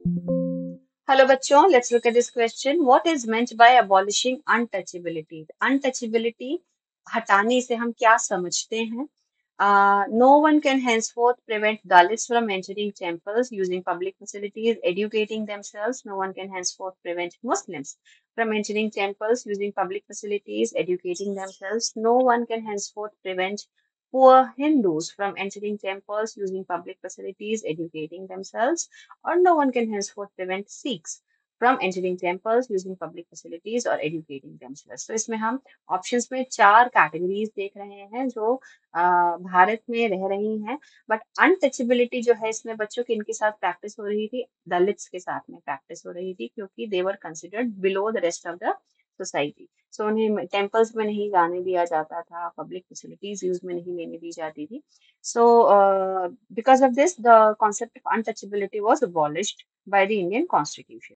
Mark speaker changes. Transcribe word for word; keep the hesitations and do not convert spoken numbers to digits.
Speaker 1: Hello बच्चों, let's look at this question. What is meant by abolishing untouchability? Untouchability हटाने से हम क्या समझते हैं? No one can henceforth prevent Dalits from entering temples, using public facilities, educating themselves. No one can henceforth prevent Muslims from entering temples, using public facilities, educating themselves. No one can henceforth prevent poor Hindus from entering temples, using public facilities, educating themselves. Or no one can henceforth prevent Sikhs from entering temples, using public facilities or educating themselves. तो इसमें हम options में चार categories देख रहे हैं जो अ, भारत में रह रही हैं. बट अनटचेबिलिटी जो है इसमें बच्चों की इनके साथ प्रैक्टिस हो रही थी, दलित्स के साथ में प्रैक्टिस हो रही थी, क्योंकि they were considered below the rest of the society. So उन्हें टेम्पल्स में नहीं जाने दिया जाता था, पब्लिक फैसिलिटीज यूज में नहीं लेने दी जाती थी. So, uh, because of this, the concept of untouchability was abolished by the Indian Constitution.